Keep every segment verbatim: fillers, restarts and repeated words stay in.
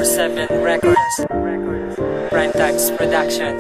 four seven Records, Prime Times Production.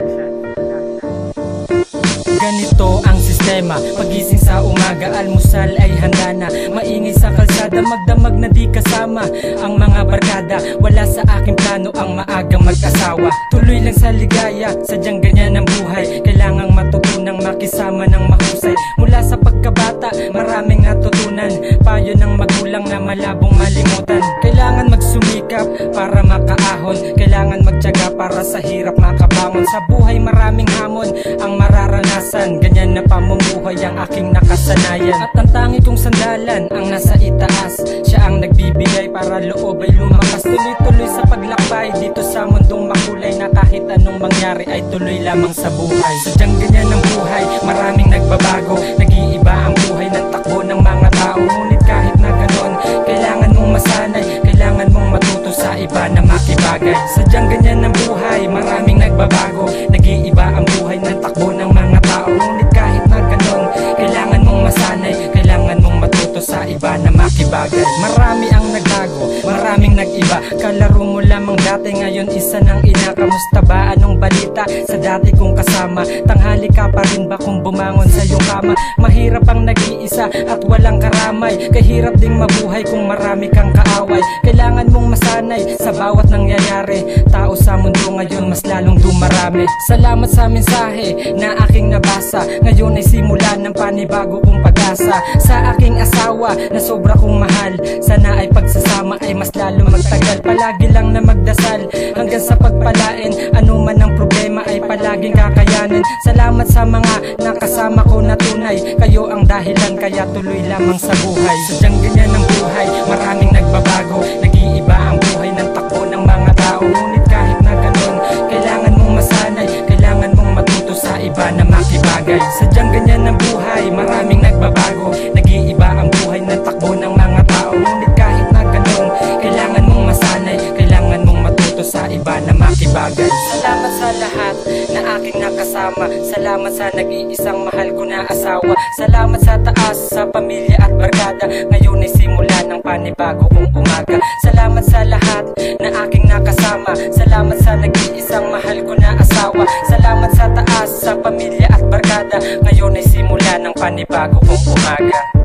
Ganito ang sistema, pagising sa umaga, almusal ay handa na. Maingay sa kalsada, magdamag na di kasama ang mga barkada. Wala sa aking plano ang maagang mag-asawa. Tuloy lang sa ligaya, sadyang ganyan ang buhay. Kailangang matutunang makisama ng mahusay. Mula sa pagkabata, maraming natutunan. Payo ng magulang na malabong malimutan. Kailangan magsumikap para makaahon. Kailangan magtiyaga para sa hirap makabangon. Sa buhay maraming hamon ang mararanasan. Ganyan na pamumuhay ang aking nakasanayan. At ang tangi kong sandalan ang nasa itaas. Siya ang nagbibigay para loob ay lumakas. Tuloy-tuloy sa paglakbay dito sa mundong makulay, na kahit anong mangyari ay tuloy lamang sa buhay. Sadyang ganyan ang buhay, maraming nagbabago. Nag-iiba ang buhay ng takbo ng mga tao. Ngunit kahit na ganon, kailangan mong masanay. Kailangan mong matuto sa iba na makibagay. Sadyang ganyan ang buhay, maraming nagbabago. Nag-iiba ang buhay ng takbo ng mga tao. Ngunit kahit na ganon, kailangan mong masanay. Kailangan mong matuto sa iba na makibagay. Marami ang nagbago, maraming nag-iba. Kalaro mo lamang dati, ngayon isa ng ina. Kamusta ba? Anong balita sa dati kong kasama? Tanghali ka pa rin ba kung bumangon sa iyong kama? Mahirap ang nag-iisa at walang karamay. Kahirap ding mabuhay kung marami kang kaaway. Kailangan mong masanay sa bawat nangyayari. Tao sa mundo ngayon mas lalong dumarami. Salamat sa mensahe na aking nabasa. Ngayon ay simula ng panibago kong pag-asa. Sa aking asawa na sobra kong mahal, sana ay pagsasama ay mas lalong magtagal. Palagi lang na magdasal hanggang sa pagpalain. Ano man ang problema ay palaging kakayanin. Salamat sa mga nakasama ko na tunay. Kayo ang dahilan kaya tuloy lamang sa buhay. Sadyang ganyan ang buhay, maraming nagbabago. Nag-iiba ang buhay ng takbo ng mga tao. Ngunit kahit na ganon, kailangan mong masanay. Kailangan mong matuto sa iba na makibagay. Sadyang ganyan ang buhay, maraming nagbabago. Nag-iiba ang buhay ng takbo ng mga tao. Ngunit kahit na ganon, kailangan mong masanay. Kailangan mong matuto sa iba na makibagay. Salamat sa lahat na aking nakasama. Salamat sa nag-iisang mahal ko na asawa. Salamat sa taas, sa pamilya at barkada. Ngayon ay simula ng panibago kong umaga. Salamat sa lahat na aking nakasama. Salamat sa nag-iisang mahal ko na asawa. Salamat sa taas, sa pamilya at barkada. Ngayon ay simula ng panibago kong umaga.